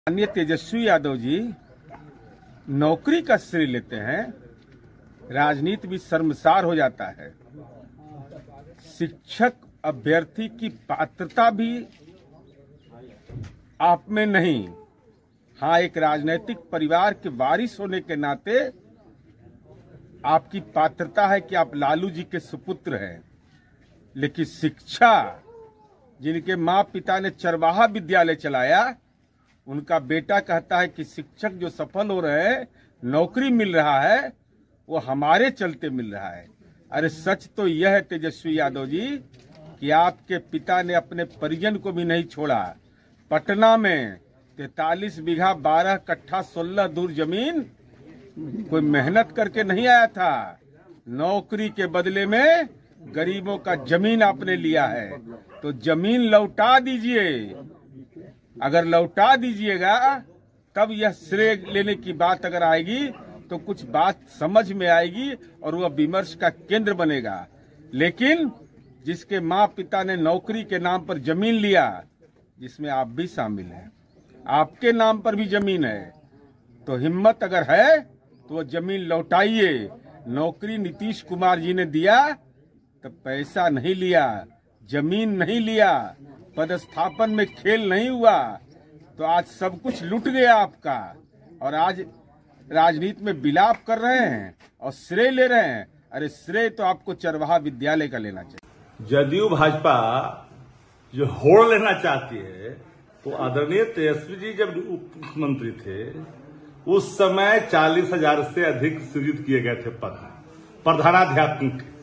माननीय तेजस्वी यादव जी नौकरी का श्रेय लेते हैं, राजनीति भी शर्मसार हो जाता है। शिक्षक अभ्यर्थी की पात्रता भी आप में नहीं। हाँ, एक राजनीतिक परिवार के वारिस होने के नाते आपकी पात्रता है कि आप लालू जी के सुपुत्र हैं, लेकिन शिक्षा जिनके माँ पिता ने चरवाहा विद्यालय चलाया, उनका बेटा कहता है कि शिक्षक जो सफल हो रहे हैं, नौकरी मिल रहा है, वो हमारे चलते मिल रहा है। अरे सच तो यह है तेजस्वी यादव जी कि आपके पिता ने अपने परिजन को भी नहीं छोड़ा। पटना में 43 बीघा 12 कट्ठा 16 दूर जमीन कोई मेहनत करके नहीं आया था, नौकरी के बदले में गरीबों का जमीन आपने लिया है। तो जमीन लौटा दीजिए, अगर लौटा दीजिएगा तब यह श्रेय लेने की बात अगर आएगी तो कुछ बात समझ में आएगी और वह विमर्श का केंद्र बनेगा। लेकिन जिसके माँ पिता ने नौकरी के नाम पर जमीन लिया, जिसमें आप भी शामिल हैं, आपके नाम पर भी जमीन है, तो हिम्मत अगर है तो वह जमीन लौटाइए। नौकरी नीतीश कुमार जी ने दिया तो पैसा नहीं लिया, जमीन नहीं लिया, पदस्थापन में खेल नहीं हुआ। तो आज सब कुछ लूट गया आपका, और आज राजनीति में विलाप कर रहे हैं और श्रेय ले रहे हैं। अरे श्रेय तो आपको चरवाहा विद्यालय का लेना चाहिए। जदयू भाजपा जो होड़ लेना चाहती है, तो आदरणीय तेजस्वी जी जब उप मुख्यमंत्री थे उस समय 40,000 से अधिक सृजित किए गए थे पद प्रधानाध्यापक के।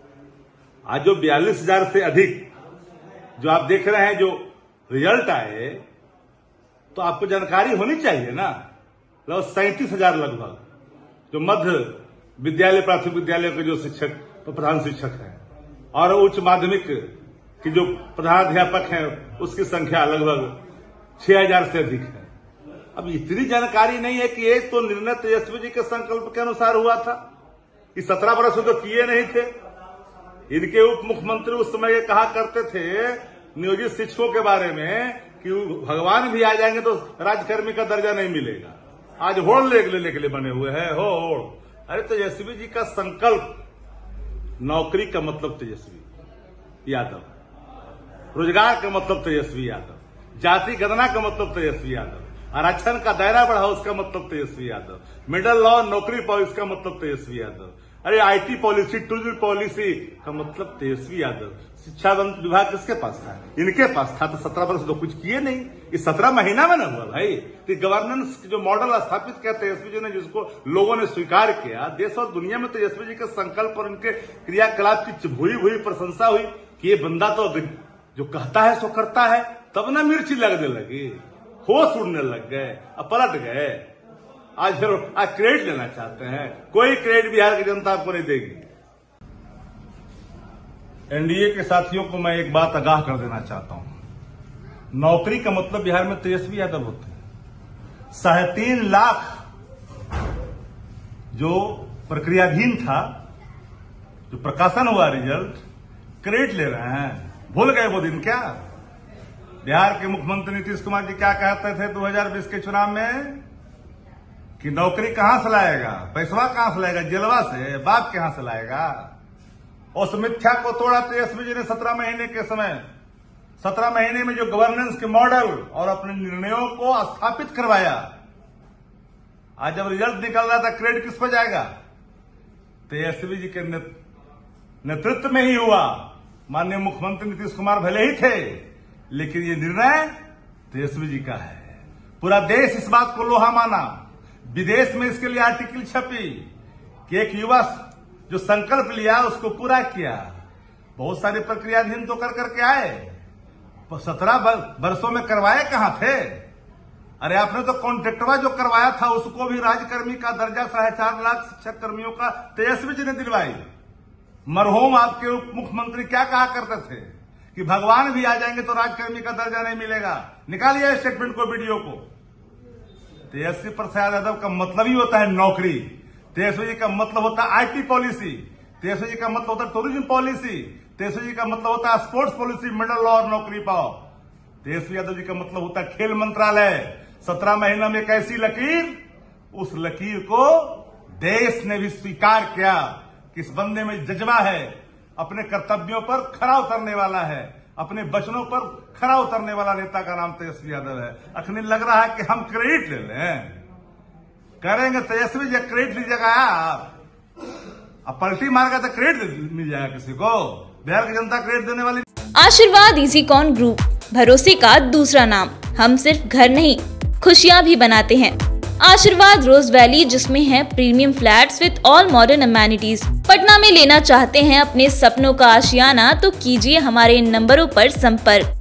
आज जो 42,000 से अधिक जो आप देख रहे हैं, जो रिजल्ट आए, तो आपको जानकारी होनी चाहिए ना। लगभग 37,000 लगभग जो मध्य विद्यालय प्राथमिक विद्यालय के जो शिक्षक तो प्रधान शिक्षक हैं, और उच्च माध्यमिक की जो प्रधानाध्यापक हैं उसकी संख्या लगभग 6,000 से अधिक है। अब इतनी जानकारी नहीं है कि ये तो निर्णय तेजस्वी जी के संकल्प के अनुसार हुआ था। इस 17 वर्ष में तो किए नहीं थे। इनके उप मुख्यमंत्री उस समय ये कहा करते थे नियोजित शिक्षकों के बारे में कि भगवान भी आ जाएंगे तो राजकर्मी का दर्जा नहीं मिलेगा। आज होड़ लेने के लिए बने हुए हैं होड़। अरे तेजस्वी जी का संकल्प, नौकरी का मतलब तेजस्वी यादव, रोजगार का मतलब तेजस्वी यादव, जाति गणना का मतलब तेजस्वी यादव, आरक्षण का दायरा बढ़ाओ उसका मतलब तेजस्वी यादव, मिडिल लॉ नौकरी पाओ इसका मतलब तेजस्वी यादव, अरे आईटी पॉलिसी टूरिज्म पॉलिसी का मतलब तेजस्वी यादव। शिक्षा विभाग किसके पास था? इनके पास था। तो 17 वर्ष तो कुछ किए नहीं, इस 17 महीना में न हुआ भाई। तो गवर्नेंस जो मॉडल स्थापित किया तेजस्वी जी ने, जिसको लोगों ने स्वीकार किया, देश और दुनिया में तेजस्वी जी के संकल्प और उनके क्रियाकलाप की भूरी प्रशंसा हुई कि ये बंदा तो जो कहता है सो करता है। तब ना मिर्ची लगने लगी, होश उड़ने लग गए, अब पलट गए। आज फिर क्रेडिट लेना चाहते हैं। कोई क्रेडिट बिहार की जनता आपको नहीं देगी। एनडीए के साथियों को मैं एक बात आगाह कर देना चाहता हूं, नौकरी का मतलब बिहार में तेजस्वी यादव होते हैं। 3.5 लाख जो प्रक्रियाधीन था, जो प्रकाशन हुआ रिजल्ट, क्रेडिट ले रहे हैं। भूल गए वो दिन क्या? बिहार के मुख्यमंत्री नीतीश कुमार जी क्या कहते थे 2020 के चुनाव में कि नौकरी कहां से लाएगा, पैसवा कहां से लाएगा? जेलवा से, बाप के यहां से लाएगा। उस मिथ्या को तोड़ा तेजस्वी जी ने 17 महीने के समय, 17 महीने में जो गवर्नेंस के मॉडल और अपने निर्णयों को स्थापित करवाया। आज जब रिजल्ट निकल रहा था, क्रेडिट किस पर जाएगा? तेजस्वी जी के नेतृत्व में ही हुआ। माननीय मुख्यमंत्री नीतीश कुमार भले ही थे, लेकिन ये निर्णय तेजस्वी जी का है। पूरा देश इस बात को लोहा माना। विदेश में इसके लिए आर्टिकल छपी कि एक युवा जो संकल्प लिया उसको पूरा किया। बहुत सारी प्रक्रियाधीन तो कर करके आए, 17 वर्षों में करवाए कहां थे? अरे आपने तो कॉन्ट्रैक्टवा जो करवाया था उसको भी राजकर्मी का दर्जा 4.5 लाख शिक्षक कर्मियों का तेजस्वी जी ने दिलवाई। मरहूम आपके उप मुख्यमंत्री क्या कहा करते थे कि भगवान भी आ जाएंगे तो राजकर्मी का दर्जा नहीं मिलेगा। निकालिए स्टेटमेंट को, वीडियो को। तेजस्वी प्रसाद यादव का मतलब ही होता है नौकरी। तेजस्वी जी का मतलब होता है आईटी पॉलिसी। तेजस्वी जी का मतलब होता है टूरिज्म पॉलिसी। तेजस्वी जी का मतलब होता है स्पोर्ट्स पॉलिसी, मिडिल लॉ और नौकरी पाओ। तेजस्वी यादव जी का मतलब होता है खेल मंत्रालय। 17 महीनों में एक ऐसी लकीर, उस लकीर को देश ने भी स्वीकार किया कि इस बंदे में जज्बा है, अपने कर्तव्यों पर खरा उतरने वाला है, अपने वचनों पर खरा उतरने वाला नेता का नाम तेजस्वी यादव है। अखनी लग रहा है कि हम क्रेडिट ले लें, करेंगे तेजस्वी जी क्रेडिट लीजिएगा आप, अब पलटी मारेगा तो क्रेडिट मिल जाएगा किसी को, बिहार की जनता क्रेडिट देने वाली। आशीर्वाद इजीकॉन ग्रुप, भरोसे का दूसरा नाम। हम सिर्फ घर नहीं, खुशियां भी बनाते हैं। आशीर्वाद रोज वैली, जिसमें है premium flats with all modern amenities. Patna में लेना चाहते हैं अपने सपनों का आशियाना, तो कीजिए हमारे इन नंबरों पर संपर्क।